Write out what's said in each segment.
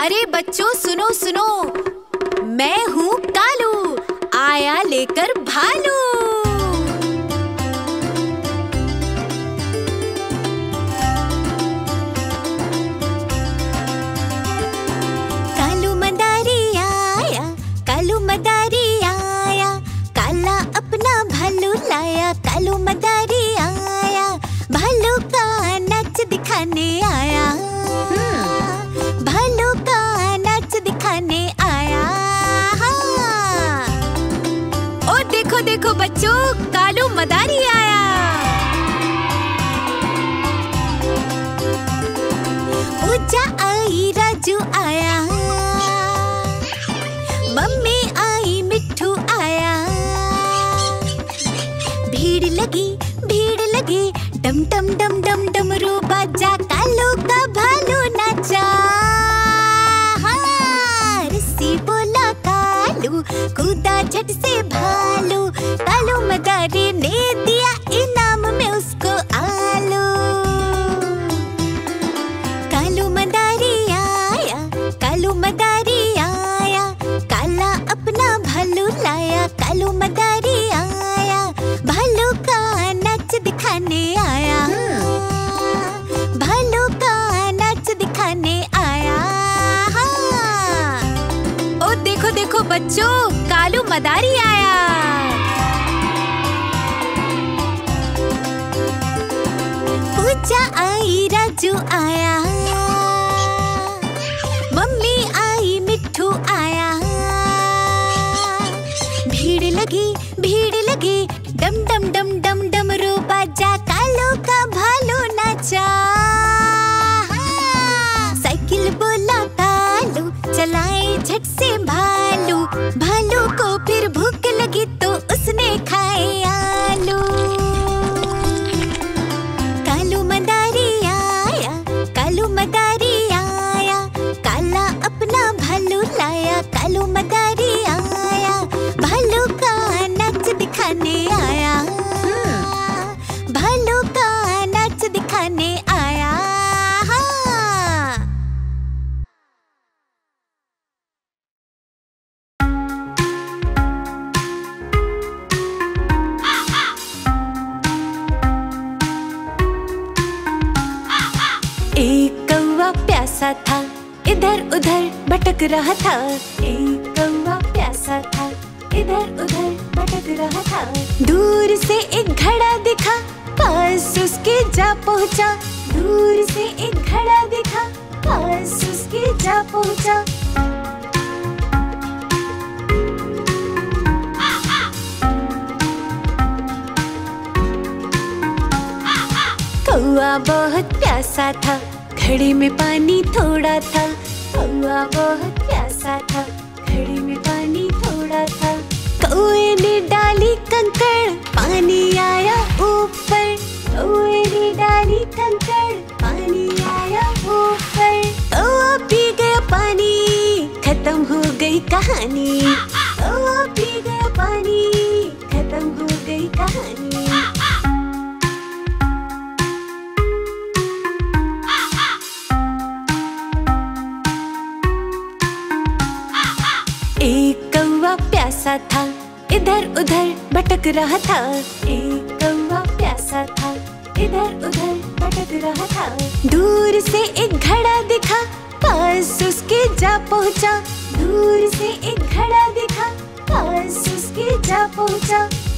अरे बच्चों सुनो सुनो, मैं हूँ कालू, आया लेकर भालू। कालू मदारी आया, कालू मदारी आया, काला अपना भालू लाया। कालू मदारी आया, भालू का नाच दिखाने आया। भालू का नाच दिखाने आया। ओ देखो देखो बच्चों, कालू मदारी आया। पूजा आई, राजू आया, मम्मी आई, मिट्ठू आया। भीड़ लगी, डम डम डम डम डमरू बाजा। कालू का भालू नाचा। हाँ, रस्सी बोला कालू, कूदा झट से भालू। कालू मदारी ने दिया इनाम में उसको आलू। कालू मदारी आया, कालू मदारी आया, काला अपना भालू लाया। कालू मदारी आया, भालू का नाच दिखाने आया। भालू का नाच दिखाने आया। ओ देखो देखो बच्चों, कालू मदारी आया। पूजा आई, राजू आया, मम्मी आई, मिट्ठू आया। भीड़ लगी, डम डम डम डम डमरू बाजा। कालू का भालू नाचा। साइकिल बोला कालू, चलाए झट से भालू। भालू को फिर भूख लगी तो उसने खाए आलू। कालू मदारी आया, कालू मदारी आया, काला अपना भालू लाया। कालू मदारी आया, भालू का नाच दिखाने आया। भालू का नाच दिखाने आया। एक कौवा प्यासा था, इधर उधर भटक रहा था। एक कौवा प्यासा था, इधर उधर भटक रहा था। दूर से एक घड़ा दिखा, पास उसके जा पहुंचा। दूर से एक घड़ा दिखा, पास उसके जा पहुंचा। कौवा बहुत प्यासा था, घड़े में पानी थोड़ा था। कौवा बहुत प्यासा था, घड़े में पानी थोड़ा था। कौवे ने डाली कंकड़, पानी आया ऊपर। कौवे ने डाली कंकड़, पानी आया ऊपर। कौवा पी गया पानी, खत्म हो गई कहानी। कौवा पी गया पानी, खत्म हो गई कहानी। एक कौवा प्यासा था, इधर उधर भटक रहा था। एक कौवा प्यासा था, इधर उधर भटक रहा था। दूर से एक घड़ा दिखा, पास उसके जा पहुंचा। दूर से एक घड़ा दिखा, पास उसके जा पहुंचा।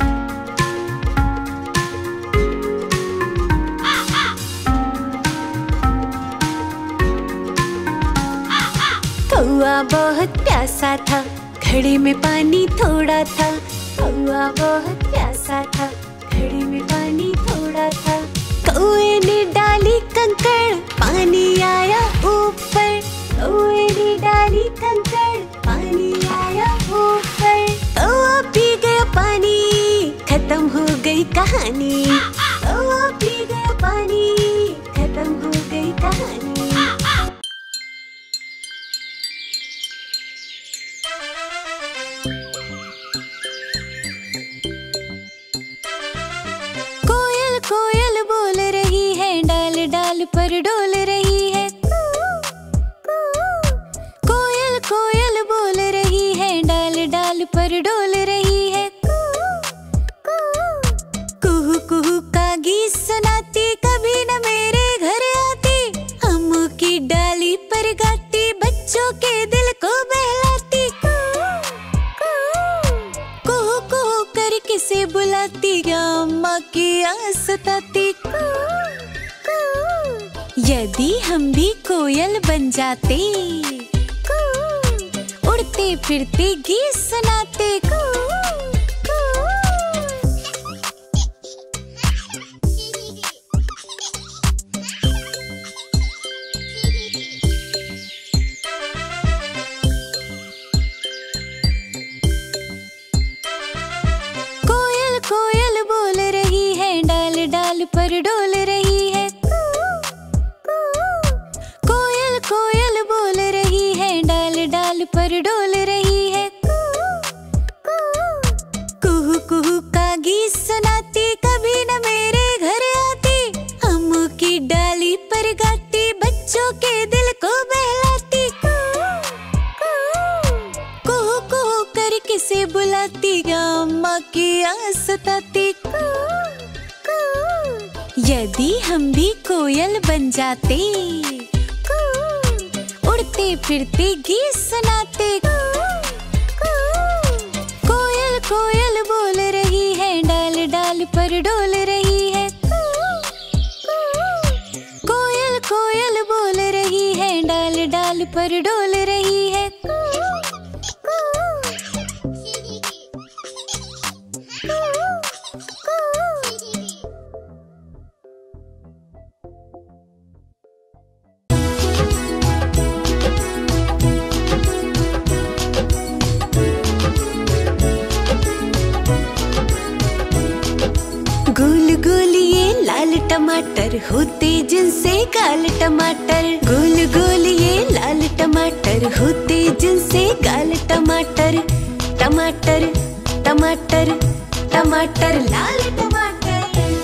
कौवा बहुत प्यासा था, घड़े में पानी थोड़ा था। कौवा बहुत प्यासा था, घड़े में पानी थोड़ा था। कौवे ने डाली कंकड़, पानी आया ऊपर। कौवे ने डाली कंकड़, पानी आया ऊपर। कौवा पी गया पानी, खत्म हो गई कहानी। कौवा पी गया पानी, खत्म हो गई कहानी। पर डोल रही है। यदि हम भी कोयल बन जाते, उड़ते फिरते गीत सुनाते। कोयल कोयल बोल रही है, डाल डाल पर डोल रही है। कोयल कोयल बोल रही है, डाल डाल पर डोल रही है। कुहू कुहू का गीत सुनाती, कभी न मेरे घर आती। आमों की डाली पर गाती, बच्चों के दिल को बहलाती। कुहू कुहू कर किसे बुलाती, अम्मा की आस सताती। यदि हम भी कोयल बन जाते, उड़ते फिरते गीत सुनाते। कोयल कोयल बोल रही है, डाल डाल पर डोल रही है। कोयल कोयल बोल रही है, डाल डाल पर डोल रही है। गोल गोल ये लाल टमाटर, होते जिनसे गाल टमाटर। गोल गोल ये लाल टमाटर, होते जिनसे गाल टमाटर। टमाटर टमाटर टमाटर लाल टमाटर।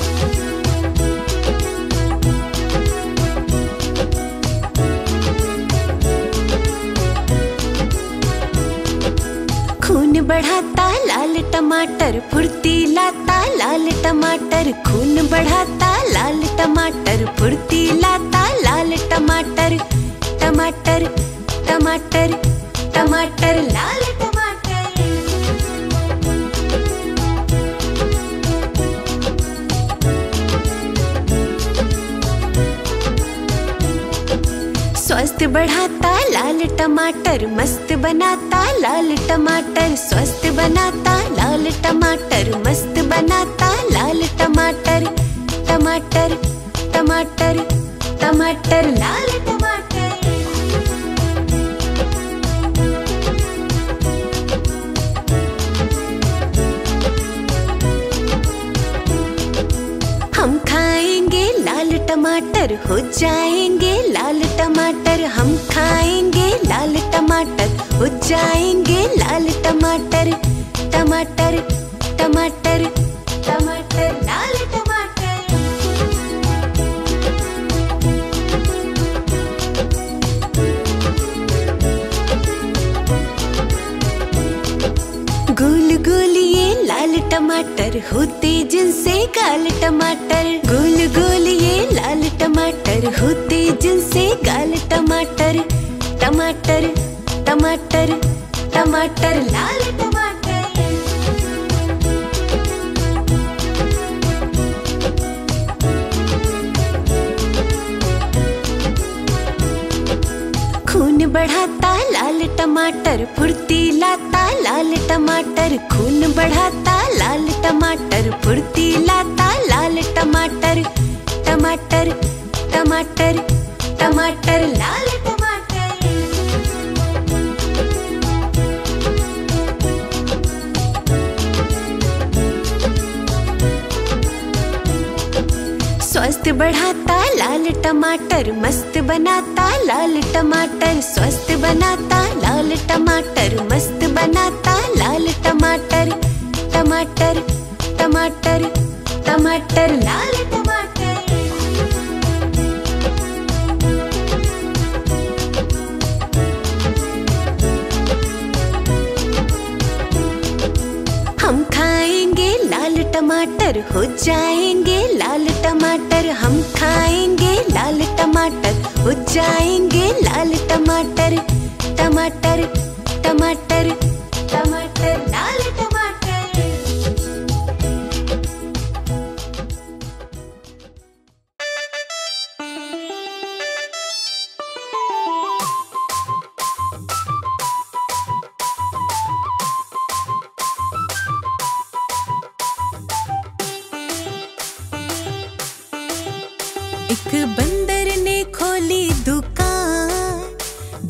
खून बढ़ाता लाल टमाटर, फुर्ती लाता लाल टमाटर। खून बढ़ाता लाल टमाटर, फुर्ती लाता लाल टमाटर। टमाटर टमाटर टमाटर लाल टमाटर। स्वस्थ बढ़ाता लाल टमाटर, मस्त बनाता लाल टमाटर। स्वस्थ बनाता लाल टमाटर, मस्त बनाता लाल टमाटर। टमाटर टमाटर टमाटर लाल टमाटर। हम खाएंगे लाल टमाटर, हो जाएंगे लाल टमाटर। हम खाएंगे लाल टमाटर, हो जाएंगे लाल टमाटर। टमाटर टमाटर टमाटर लाल टमाटर। गोल गोल ये लाल टमाटर, होते जिनसे गाल टमाटर। गोल गोल ये लाल टमाटर, होते जिनसे गाल टमाटर। टमाटर टमाटर टमाटर लाल टमाटर। खून बढ़ाता लाल टमाटर, फुर्ती लाता लाल टमाटर। खून बढ़ाता लाल टमाटर, फुर्ती लाता लाल टमाटर। टमाटर टमाटर टमाटर लाल टमाटर। स्वस्थ बढ़ाता लाल टमाटर, मस्त बनाता लाल टमाटर। स्वस्थ बनाता लाल टमाटर, मस्त बनाता लाल टमाटर। टमाटर टमाटर टमाटर लाल टमाटर। हम खाएंगे लाल टमाटर, हो जाएंगे लाल टमाटर। हम खाएंगे लाल टमाटर, हो जाएंगे लाल टमाटर। टमाटर टमाटर टमाटर लाल टमाटर।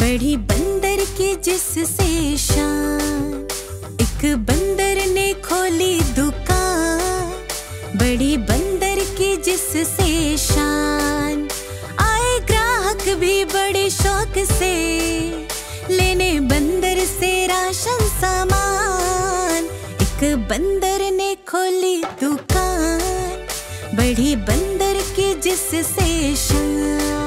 बढ़ी बंदर की जिससे शान, एक बंदर ने खोली दुकान। बड़ी बंदर की जिससे शान, आए ग्राहक भी बड़े शौक से, लेने बंदर से राशन सामान। एक बंदर ने खोली दुकान, बड़ी बंदर की जिससे शान।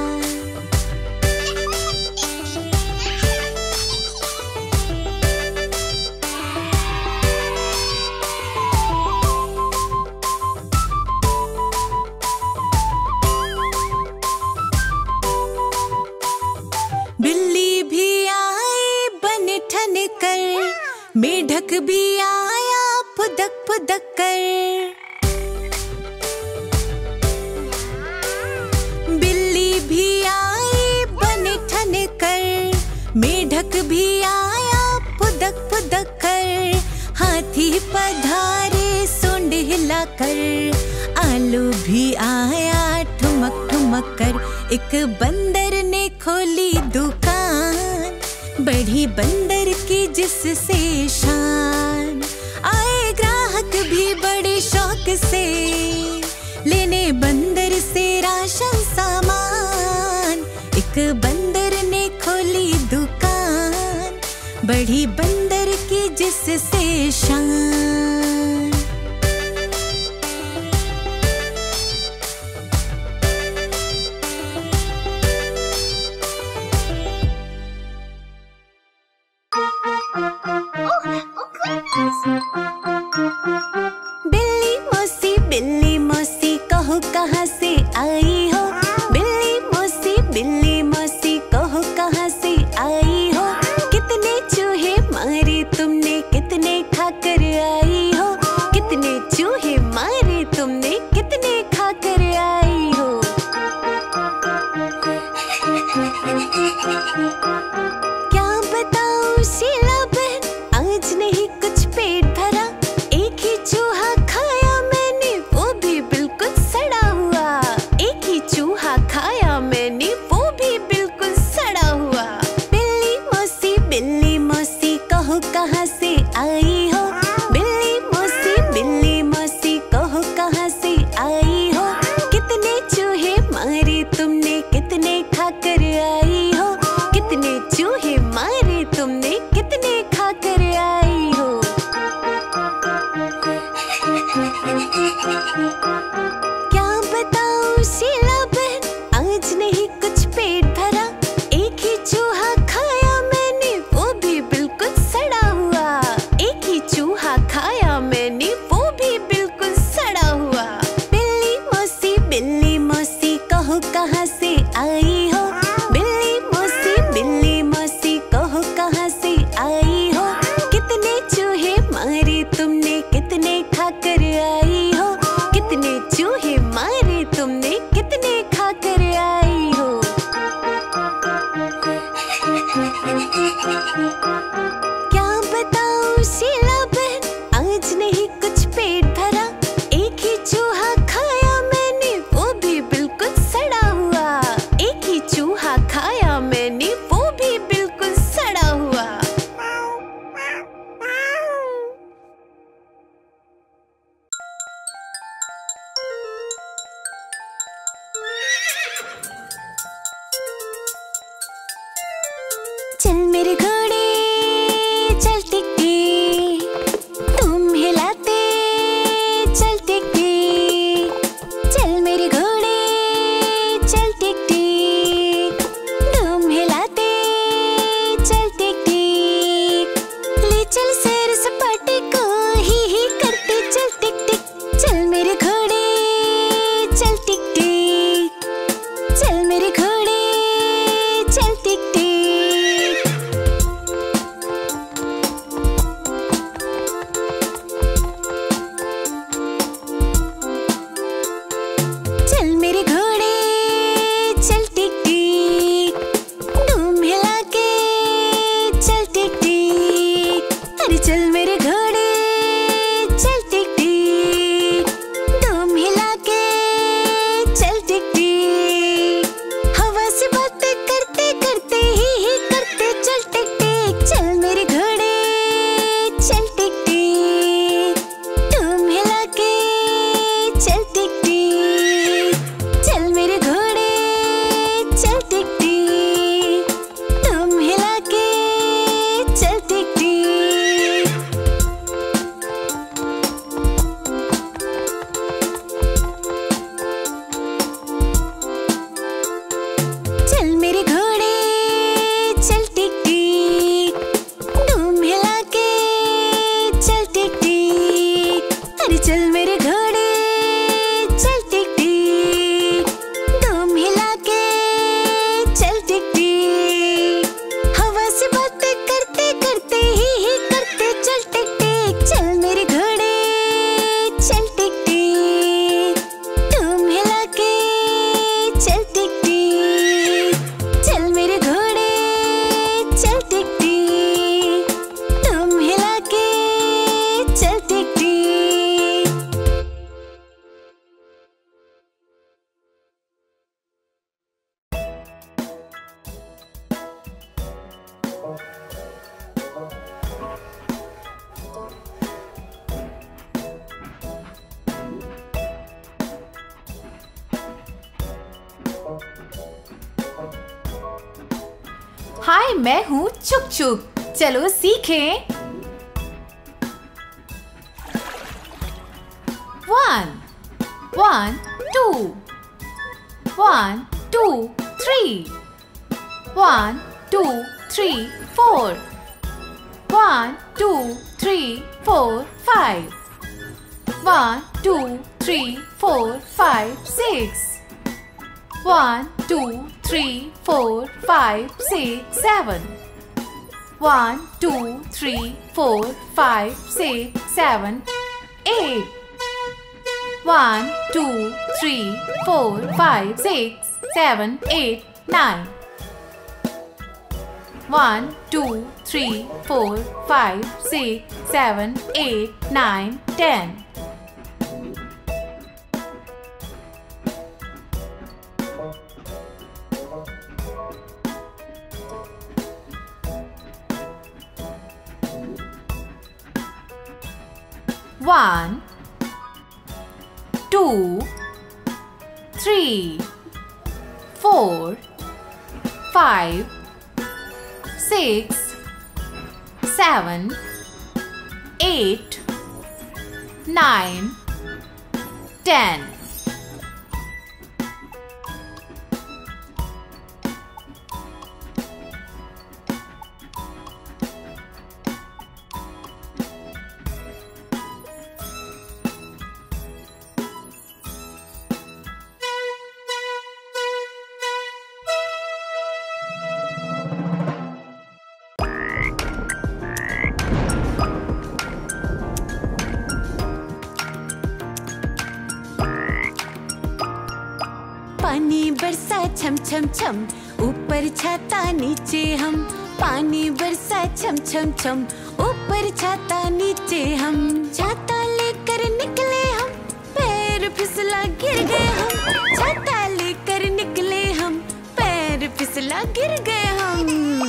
बिल्ली भी आई बन ठन कर, मेढक भी आया फुदक फुदक कर। बिल्ली भी आई बन ठन कर, मेढक भी आया फुदक फुदक कर। हाथी पधारे सूंड हिलाकर, आलू भी आया ठुमक ठुमक कर। एक बंदर ने खोली दुकान, बढ़ी बंदर की जिससे शान। आए ग्राहक भी बड़े शौक से, लेने बंदर से राशन सामान। एक बंदर ने खोली दुकान, बढ़ी बंदर की जिससे शान। बिल्ली मौसी कहो कहाँ से आई हो। बिल्ली मौसी कहो कहाँ से आई हो। कितने चूहे मारे तुमने, कितने खाकर आई हो। कितने चूहे मारे तुमने, कितने खाकर आई हो। क्या बताऊं शीला बहन, आज नहीं कुछ पेट भरा। एक ही चूहा खाया मैंने, वो भी बिल्कुल सड़ा हुआ। एक ही चूहा खाया मैंने, वो भी बिल्कुल सड़ा हुआ। बिल्ली मौसी कहो कहाँ से आई हो। बिल्ली मौसी कहो कहाँ से आई हो। कितने चूहे मारे तुमने, कितने खाकर आई हो। कितने चूहे मारे तुमने, कितने खाकर आई हो। क्या बताऊं शीला बहन, आज नहीं कुछ पेट भरा। एक ही चूहा खाया मैंने, वो भी बिल्कुल सड़ा हुआ। एक ही चूहा खाया मैंने, वो भी बिल्कुल सड़ा हुआ। बिल्ली मौसी कहो कहाँ से आई हो। बिल्ली मौसी कहो कहाँ से आई हो। कितने चूहे मारे तुमने, कितने खाकर आई हो। कितने चूहे मारे तुमने, कितने खाकर आई हो। क्या बताऊं शीला बहन, आज नहीं कुछ पेट भरा। एक ही चूहा खाया मैंने, वो भी बिल्कुल सड़ा हुआ। एक ही चूहा खाया मैंने, वो भी बिल्कुल सड़ा हुआ। चल मेरे घोड़े चल टिक टिक, तुम हिलाते चल टिक टिक। चल मेरे घोड़े चल टिक टिक, तुम हिलाते चल टिक टिक। ले चल सैर सपाटे को ही करते चल टिक टिक। चल मेरे घोड़े चल टिक टिक, चल मेरे घोड़े चल टिक टिक। मेरे घोड़े चल टिक टिक, धूम हिला के चल टिक टिक। अरे चल मेरे घोड़े चल टिक टिक, धूम हिला के चल टिक टिक। हवा से बातें करते करते ही करते चल टिक टिक। चल मेरे घोड़े चल टिक टिक, धूम हिला के चल टिक टिक। चल मेरे घोड़े चल टिक टिक, धूम हिला के चल टिक टिक। हाय, मैं हूँ चुक चुक। चलो सीखें। 1 1 2 1 2 3 1 2 3 4 1 2 3 4 5 1 2 3 4 5 6 1 2 3 4 5 6 7 1 2 3 4 5 6 7 8 1 2 3 4 5 6 7 8 9 1 2 3 4 5 6 7 8 9 10 1 2 3 4 5 6 7 8 9 10 पानी बरसा छम छम छम, ऊपर छाता नीचे हम। पानी बरसा छम छम छम, ऊपर छाता नीचे हम। छाता लेकर निकले हम, पैर फिसला गिर गए हम। छाता लेकर निकले हम, पैर फिसला गिर गए हम।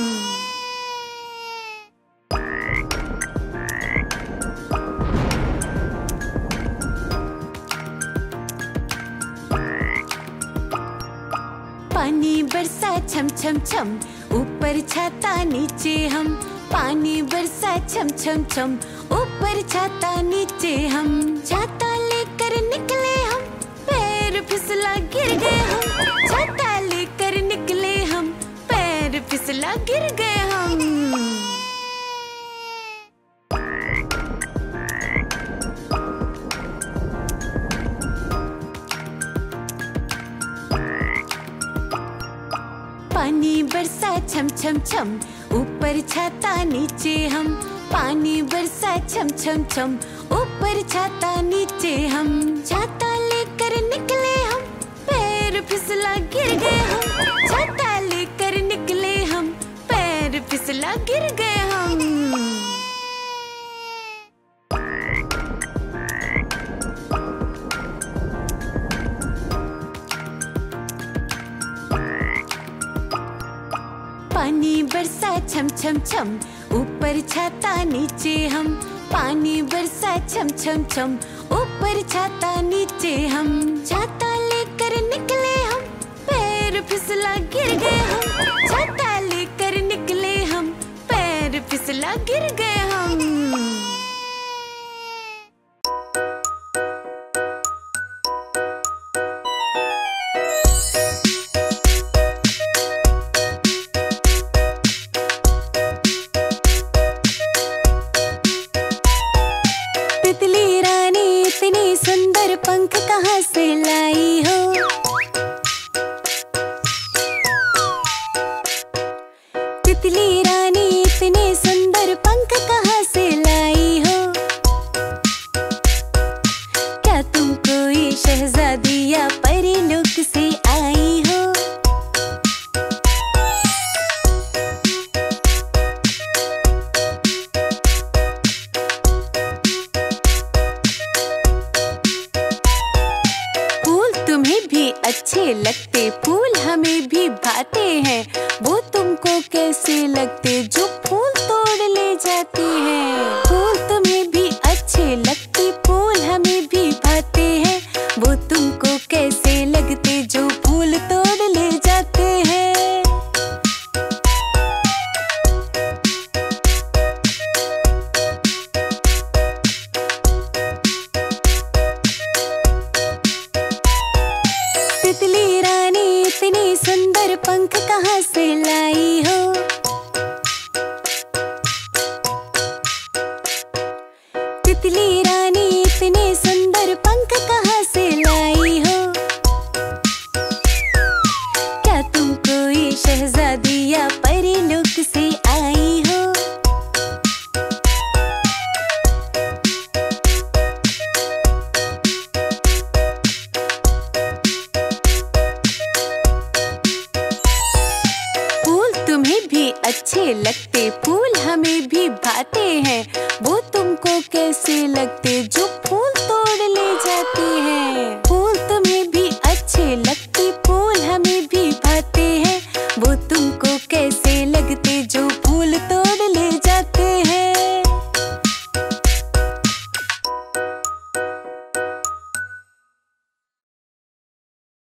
पानी बरसा छम छम छम, ऊपर छाता नीचे हम। पानी बरसा छम छम छम, ऊपर छाता नीचे हम। छाता लेकर निकले हम, पैर फिसला गिर गए हम। छाता लेकर निकले हम, पैर फिसला गिर गए हम। पानी बरसा छम छम छम, ऊपर छाता नीचे हम। पानी बरसा छम छम छम, ऊपर छाता नीचे हम। छाता लेकर निकले हम, पैर फिसला गिर गए हम। छाता लेकर निकले हम, पैर फिसला गिर गए हम। पानी बरसा छम छम छम, ऊपर छाता नीचे हम। पानी बरसा छम छम छम, ऊपर छाता नीचे हम। छाता लेकर निकले हम, पैर फिसला गिर गए हम। छाता लेकर निकले हम, पैर फिसला गिर गए हम। तितली रानी इतने सुंदर पंख कहाँ से लाई हो? क्या तुम कोई शहजादी या परीलोक से आई हो? फूल तुम्हें भी अच्छे लगते, फूल हमें भी भाते हैं। वो तुमको कैसे लगते जो फूल तोड़ ले जाते हैं? फूल तुम्हें भी अच्छे लगते, फूल हमें भी भाते हैं। वो तुमको कैसे लगते जो फूल तोड़ ले जाते हैं? तितली रानी इतनी सुंदर पंख कहाँ से लाई हो? तितली रानी इतने सुंदर पंख कहाँ से लाई हो? क्या तुम कोई शहजादी या परीलोक से आई हो? फूल तुम्हें भी अच्छे लगते, फूल हमें भी भाते हैं। वो तुमको कैसे लगते जो फूल तोड़ ले जाते हैं?